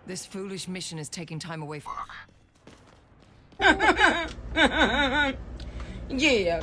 This foolish mission is taking time away from... Yeah.